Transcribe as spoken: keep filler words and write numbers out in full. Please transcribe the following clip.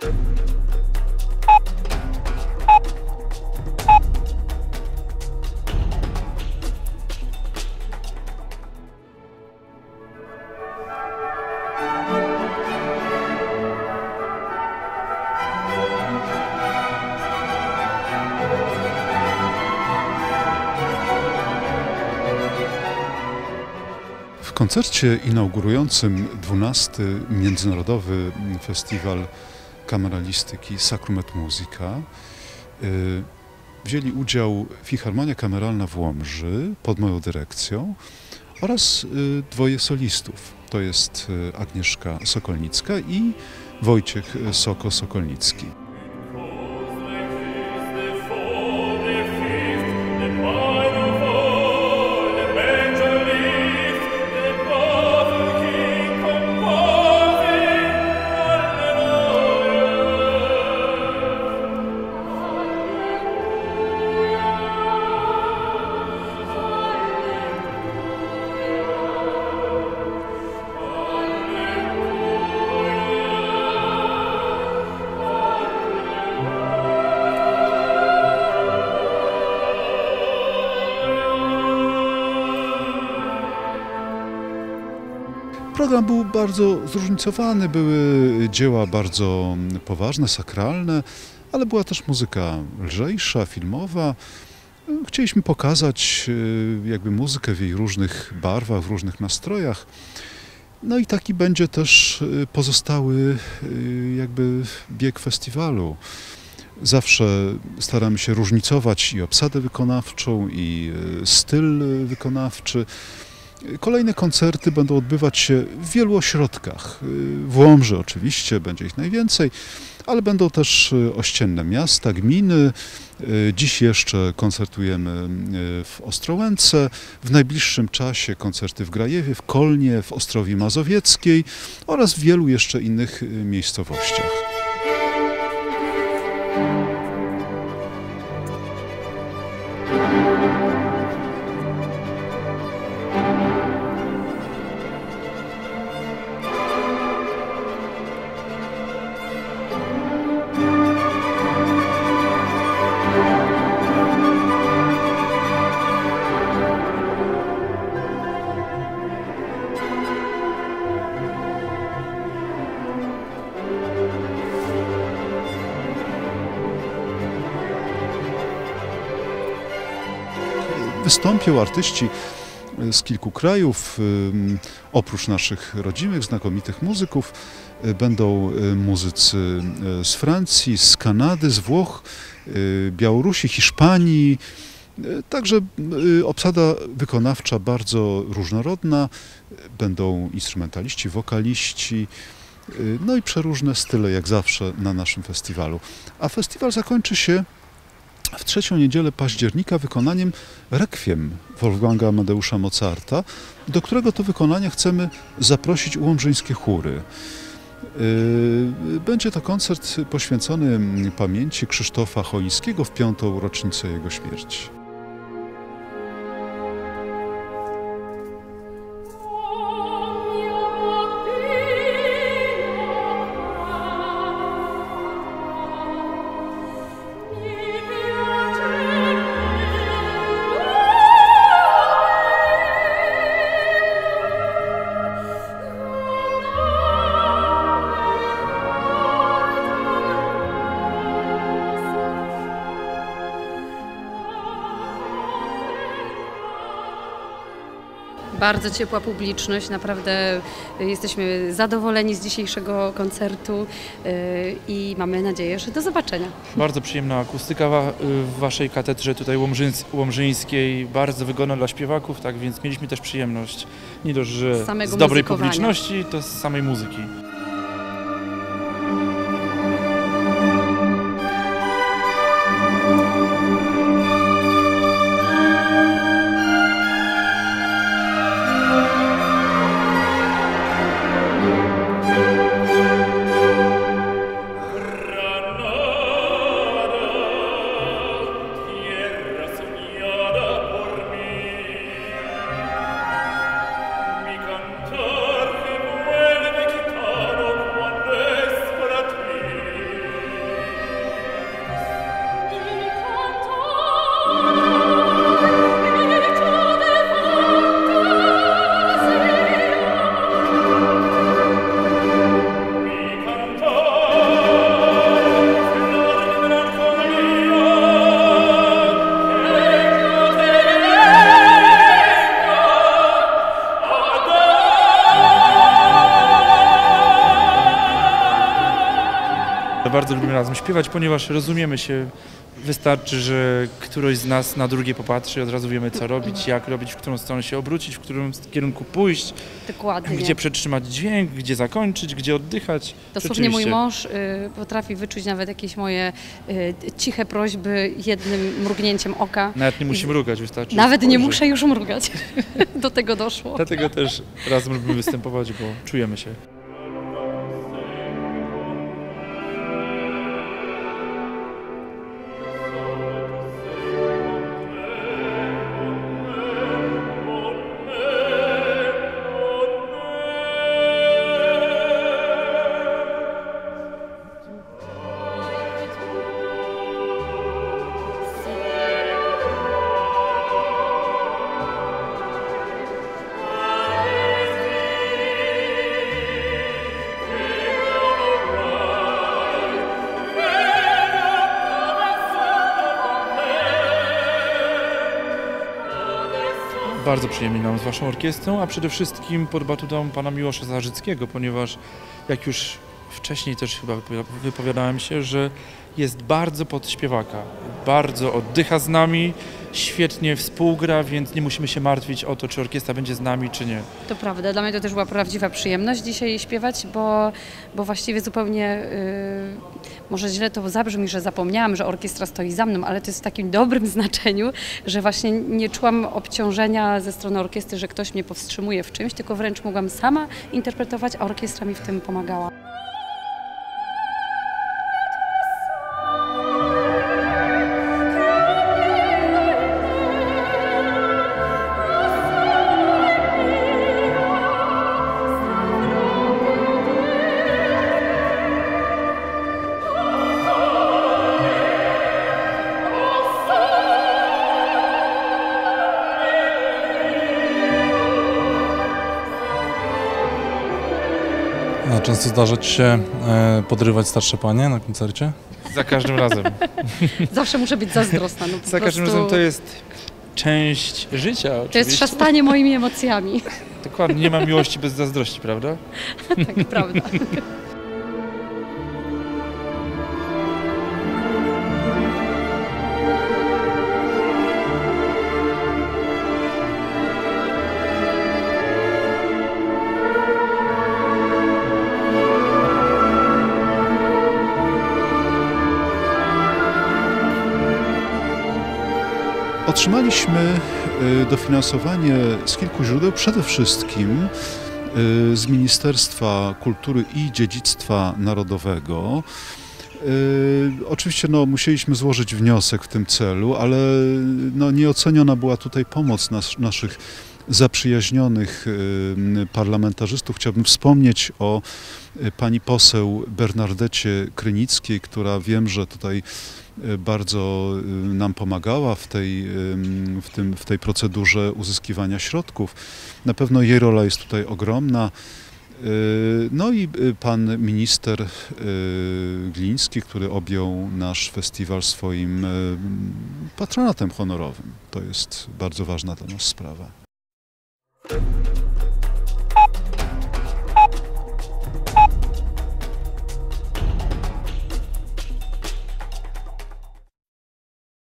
W koncercie inaugurującym dwunasty Międzynarodowy Festiwal Kameralistyki Sacrum et Musica wzięli udział Filharmonia Kameralna w Łomży pod moją dyrekcją oraz dwoje solistów. To jest Agnieszka Sokolnicka i Wojciech Soko-Sokolnicki. Program był bardzo zróżnicowany, były dzieła bardzo poważne, sakralne, ale była też muzyka lżejsza, filmowa. Chcieliśmy pokazać jakby muzykę w jej różnych barwach, w różnych nastrojach. No i taki będzie też pozostały jakby bieg festiwalu. Zawsze staramy się różnicować i obsadę wykonawczą, i styl wykonawczy. Kolejne koncerty będą odbywać się w wielu ośrodkach. W Łomży oczywiście, będzie ich najwięcej, ale będą też ościenne miasta, gminy. Dziś jeszcze koncertujemy w Ostrołęce, w najbliższym czasie koncerty w Grajewie, w Kolnie, w Ostrowi Mazowieckiej oraz w wielu jeszcze innych miejscowościach. Wystąpią artyści z kilku krajów, oprócz naszych rodzimych, znakomitych muzyków, będą muzycy z Francji, z Kanady, z Włoch, Białorusi, Hiszpanii. Także obsada wykonawcza bardzo różnorodna, będą instrumentaliści, wokaliści, no i przeróżne style, jak zawsze na naszym festiwalu. A festiwal zakończy się w trzecią niedzielę października wykonaniem Requiem Wolfganga Amadeusza Mozarta, do którego to wykonania chcemy zaprosić łomżyńskie chóry. Będzie to koncert poświęcony pamięci Krzysztofa Choińskiego w piątą rocznicę jego śmierci. Bardzo ciepła publiczność, naprawdę jesteśmy zadowoleni z dzisiejszego koncertu i mamy nadzieję, że do zobaczenia. Bardzo przyjemna akustyka w Waszej katedrze tutaj łomżyńskiej, bardzo wygodna dla śpiewaków, tak więc mieliśmy też przyjemność nie dość, że z, z dobrej publiczności, to z samej muzyki. Cantar che vuole chitarra Bardzo lubimy razem śpiewać, ponieważ rozumiemy się. Wystarczy, że któryś z nas na drugie popatrzy i od razu wiemy, co robić, jak robić, w którą stronę się obrócić, w którym kierunku pójść, Dokładnie. Gdzie przetrzymać dźwięk, gdzie zakończyć, gdzie oddychać. Dosłownie mój mąż y, potrafi wyczuć nawet jakieś moje y, ciche prośby jednym mrugnięciem oka. Nawet nie musi mrugać, wystarczy. Nawet spojrzeć. nie muszę już mrugać. Do tego doszło. Dlatego też razem lubimy występować, bo czujemy się. Bardzo przyjemnie nam z Waszą orkiestrą, a przede wszystkim pod batutą pana Miłosza Zarzyckiego, ponieważ jak już wcześniej też chyba wypowiadałem się, że jest bardzo pod śpiewaka, bardzo oddycha z nami, świetnie współgra, więc nie musimy się martwić o to, czy orkiestra będzie z nami, czy nie. To prawda, dla mnie to też była prawdziwa przyjemność dzisiaj śpiewać, bo, bo właściwie zupełnie, yy, może źle to zabrzmi, że zapomniałam, że orkiestra stoi za mną, ale to jest w takim dobrym znaczeniu, że właśnie nie czułam obciążenia ze strony orkiestry, że ktoś mnie powstrzymuje w czymś, tylko wręcz mogłam sama interpretować, a orkiestra mi w tym pomagała. A często zdarza Ci się e, podrywać starsze panie na koncercie? Za każdym razem. Zawsze muszę być zazdrosna. No, po Za każdym prostu... razem to jest część życia. To oczywiście. jest szastanie moimi emocjami. Dokładnie, nie ma miłości bez zazdrości, prawda? Tak, prawda. Otrzymaliśmy dofinansowanie z kilku źródeł, przede wszystkim z Ministerstwa Kultury i Dziedzictwa Narodowego. Oczywiście no, musieliśmy złożyć wniosek w tym celu, ale no, nieoceniona była tutaj pomoc nas, naszych zaprzyjaźnionych parlamentarzystów. Chciałbym wspomnieć o pani poseł Bernardecie Krynickiej, która wiem, że tutaj bardzo nam pomagała w tej, w tym, w tej procedurze uzyskiwania środków. Na pewno jej rola jest tutaj ogromna. No i pan minister Gliński, który objął nasz festiwal swoim patronatem honorowym. To jest bardzo ważna dla nas sprawa.